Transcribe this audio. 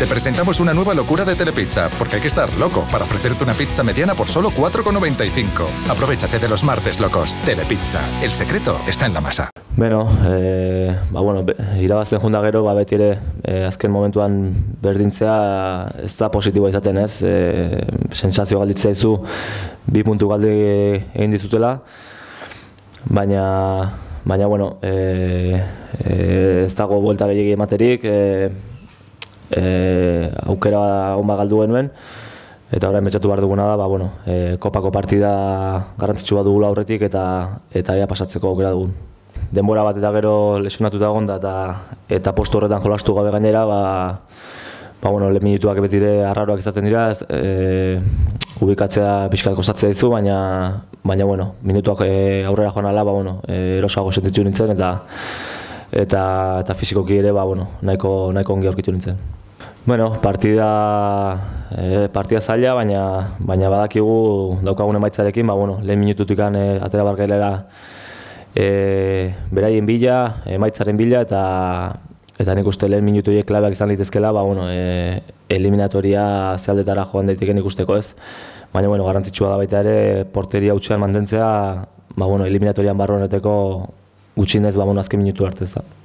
Te presentamos una nueva locura de Telepizza, porque hay que estar loco para ofrecerte una pizza mediana por solo 4,95. Aprovechate de los martes locos. Telepizza. El secreto está en la masa. Bueno, irabazten junda gero, beti ere azken momentuan berdintzea ez da positiboa izaten, ez? Sentsazio galditzea izu 2 puntu galde egin dizutela, baina bueno, ez dago buelta gehiegi ematerik, aukera on galdu genuen, eta orain betxatu behar duguna da, bueno, kopako partida garrantzitsu bat dugula aurretik eta ea pasatzeko aukera dugun. Denbora bat eta gero lesionatuta egonda eta postu horretan jolastu gabe gainera, bueno, lehen minutuak betire arraroak izaten dira, ubikatzea pixkat kostatzea dizu, baina bueno, minutuak aurrera joan ala, bueno, erosoago sentitu nintzen eta fisikoki ere, bueno, nahiko ongi aurkitu nintzen. Bueno, partida zaila, baina badakigu daukagun emaitzarekin, bueno, lehen minututik atera barkailera beraien bila, emaitzaren bila, eta nik uste lehen minutu horiek klabeak izan litezkela, bueno, eliminatoria zealdetara joan daiteken ikusteko, ez. Baina, bueno, garrantzitsua da baita ere, porteria hutsean mantentzea, bueno, eliminatorian barruan eteko gutxinez, azken minutu arte ez da.